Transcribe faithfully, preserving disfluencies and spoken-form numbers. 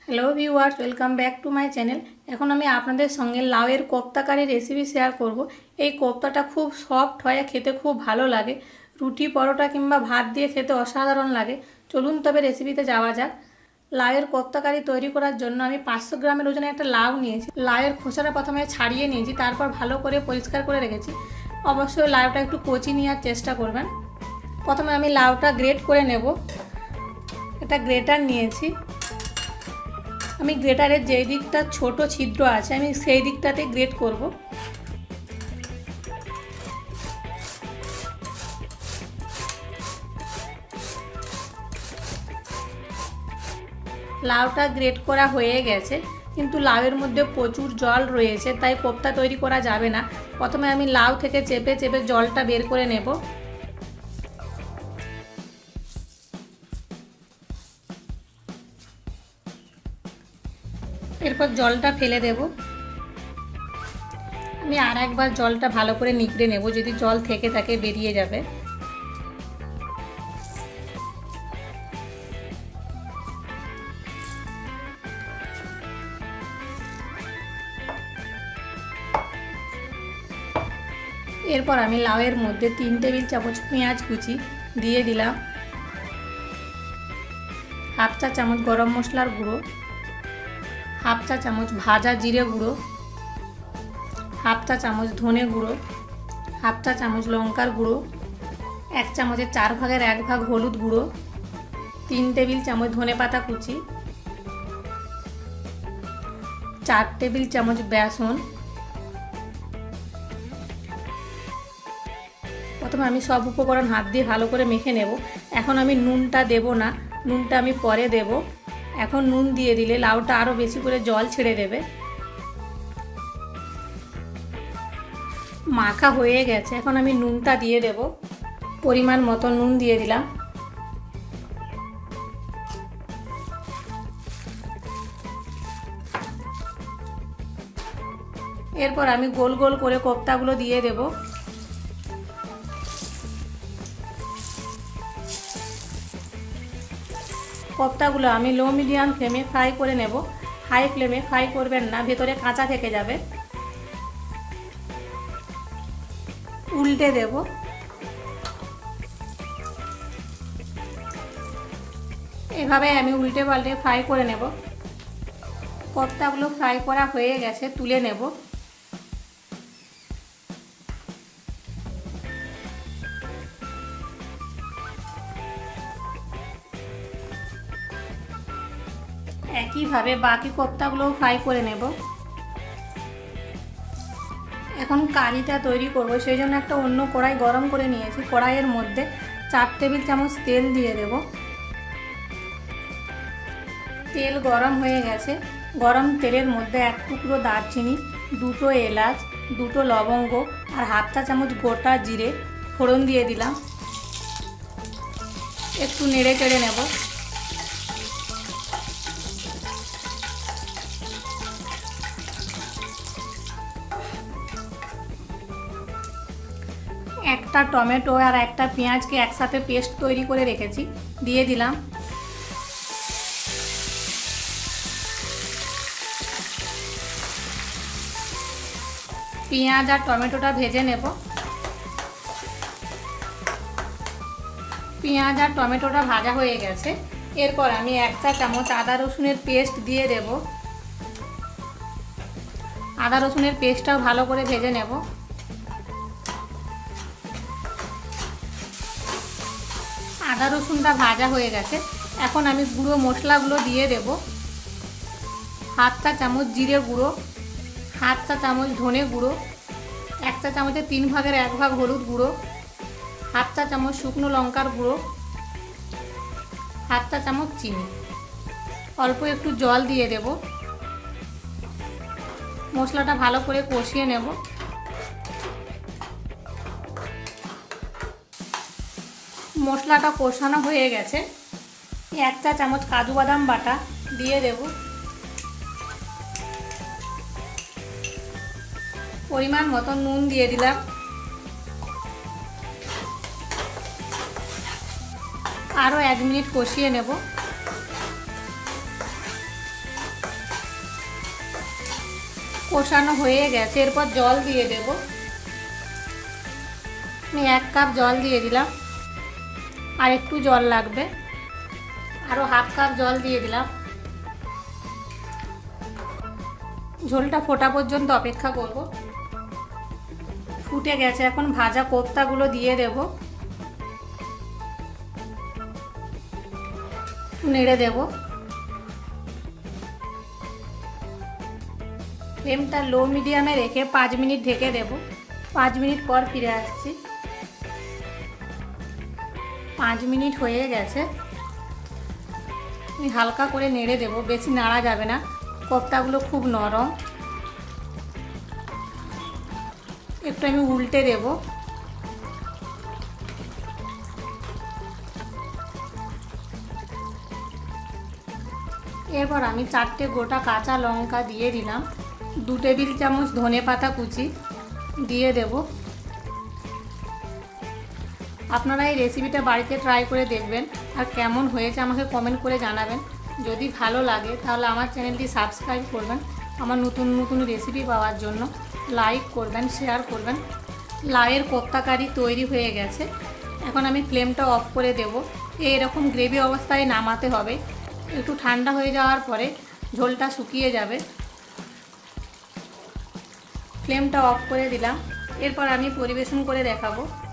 Hello viewers, welcome back to my channel. এখন আমি আপনাদের সঙ্গে লাউ এর কোফতা কারি রেসিপি শেয়ার করব। এই কোফতাটা খুব সফট হয়, খেতে খুব ভালো লাগে। রুটি, পরোটা কিংবা ভাত দিয়ে খেতে অসাধারণ লাগে। চলুন তবে রেসিপিতে যাওয়া যাক। লাউ এর কোফতা কারি তৈরি করার জন্য আমি পাঁচশো গ্রামের ওজনে একটা লাউ নিয়েছি। লাউয়ের খোসাটা প্রথমে ছাড়িয়ে নিয়েছি, তারপর ভালো করে পরিষ্কার করে রেখেছি। অবশ্যই লাউটা একটু কচি নেওয়ার চেষ্টা করবেন। প্রথমে আমি লাউটা গ্রেট করে নেব। একটা গ্রেটার নিয়েছি। আমি গ্রেটারের যেই দিকটা ছোট ছিদ্র আছে আমি সেই দিকটাতে গ্রেট করব। লাউটা গ্রেট করা হয়ে গেছে, কিন্তু লাউয়ের মধ্যে প্রচুর জল রয়েছে, তাই কোফতা তৈরি করা যাবে না। প্রথমে আমি লাউ থেকে চেপে চেপে জলটা বের করে নেব। এরপর জলটা ফেলে দেব। আমি আর একবার জলটা ভালো করে নিগড়ে নেব, যদি জল থেকে থাকে বেরিয়ে যাবে। এরপর আমি লাউয়ের মধ্যে তিন টেবিল চামচ পেঁয়াজ কুচি দিয়ে দিলাম, হাফ চা চামচ গরম মশলার গুঁড়ো, হাফ চা চামচ ভাজা জিরে গুঁড়ো, হাফ চা চামচ ধনে গুঁড়ো, হাফ চা চামচ লঙ্কার গুঁড়ো, এক চামচের চার ভাগের এক ভাগ হলুদ গুঁড়ো, তিন টেবিল চামচ ধনে পাতা কুচি, চার টেবিল চামচ বেসন। প্রথমে আমি সব উপকরণ হাত দিয়ে ভালো করে মেখে নেব। এখন আমি নুনটা দেব না, নুনটা আমি পরে দেব। এখন নুন দিয়ে দিলে লাউটা আরও বেশি করে জল ছেড়ে দেবে। মাখা হয়ে গেছে, এখন আমি নুনটা দিয়ে দেব। পরিমাণ মতো নুন দিয়ে দিলাম। এরপর আমি গোল গোল করে কোফতাগুলো দিয়ে দেব। কোফতাগুলো আমি লো মিডিয়াম ফ্লেমে ফ্রাই করে নেব। হাই ফ্লেমে ফ্রাই করবেন না, ভেতরে কাঁচা থেকে যাবে। উল্টে দেব। এভাবে আমি উল্টে পাল্টে ফ্রাই করে নেব। কোফতাগুলো ফ্রাই করা হয়ে গেছে, তুলে নেব। একইভাবে বাকি কোফতাগুলোও ফ্রাই করে নেব। এখন কারিটা তৈরি করব, সেই জন্য একটা অন্য কড়াই গরম করে নিয়েছি। কড়াইয়ের মধ্যে চার টেবিল চামচ তেল দিয়ে দেব। তেল গরম হয়ে গেছে। গরম তেলের মধ্যে এক টুকরো দারচিনি, দুটো এলাচ, দুটো লবঙ্গ আর হাফ চা চামচ গোটা জিরে ফোড়ন দিয়ে দিলাম। একটু নেড়ে চেড়ে নেব। একটা টমেটো আর একটা পেঁয়াজকে একসাথে পেস্ট তৈরি করে রেখেছি, দিয়ে দিলাম। পেঁয়াজ আর টমেটোটা ভেজে নেব। পেঁয়াজ আর টমেটোটা ভাজা হয়ে গেছে। এরপর আমি এক চা চামচ আদা রসুনের পেস্ট দিয়ে দেব। আদা রসুনের পেস্টটাও ভালো করে ভেজে নেব। আদা রসুনটা ভাজা হয়ে গেছে। এখন আমি গুঁড়ো মশলাগুলো দিয়ে দেব। হাফ চা চামচ জিরে গুঁড়ো, হাফ চা চামচ ধনে গুঁড়ো, এক চা চামচের তিন ভাগের এক ভাগ হলুদ গুঁড়ো, হাফ চা চামচ শুকনো লঙ্কার গুঁড়ো, হাফ চা চামচ চিনি। অল্প একটু জল দিয়ে দেব। মশলাটা ভালো করে কষিয়ে নেব। মশলাটা কষানো হয়ে গেছে। এক চা চামচ কাজু বাদাম বাটা দিয়ে দেব। পরিমাণ মতো নুন দিয়ে দিলাম। আরও এক মিনিট কষিয়ে নেব। কষানো হয়ে গেছে, এরপর জল দিয়ে দেব। আমি এক কাপ জল দিয়ে দিলাম, আর একটু জল লাগবে, আরও হাফ কাপ জল দিয়ে দিলাম। ঝোলটা ফোটা পর্যন্ত অপেক্ষা করব। ফুটে গেছে, এখন ভাজা কোফতাগুলো দিয়ে দেব, নেড়ে দেব। ফ্লেমটা লো মিডিয়ামে রেখে পাঁচ মিনিট ঢেকে দেব। পাঁচ মিনিট পর ফিরে আসছি। পাঁচ মিনিট হয়ে গেছে, আমি হালকা করে নেড়ে দেব, বেশি নাড়া যাবে না, কোফতাগুলো খুব নরম। একটু আমি উল্টে দেব। এরপর আমি চারটে গোটা কাঁচা লঙ্কা দিয়ে দিলাম, দু টেবিল চামচ ধনে পাতা কুচি দিয়ে দেব। আপনারা এই রেসিপিটা বাড়িতে ট্রাই করে দেখবেন, আর কেমন হয়েছে আমাকে কমেন্ট করে জানাবেন। যদি ভালো লাগে তাহলে আমার চ্যানেলটি সাবস্ক্রাইব করবেন, আমার নতুন নতুন রেসিপি পাওয়ার জন্য লাইক করবেন, শেয়ার করবেন। লাউয়ের কোফতা কারি তৈরি হয়ে গেছে, এখন আমি ফ্লেমটা অফ করে দেব। এইরকম গ্রেভি অবস্থায় নামাতে হবে, একটু ঠান্ডা হয়ে যাওয়ার পরে ঝোলটা শুকিয়ে যাবে। ফ্লেমটা অফ করে দিলাম, এরপর আমি পরিবেশন করে দেখাবো।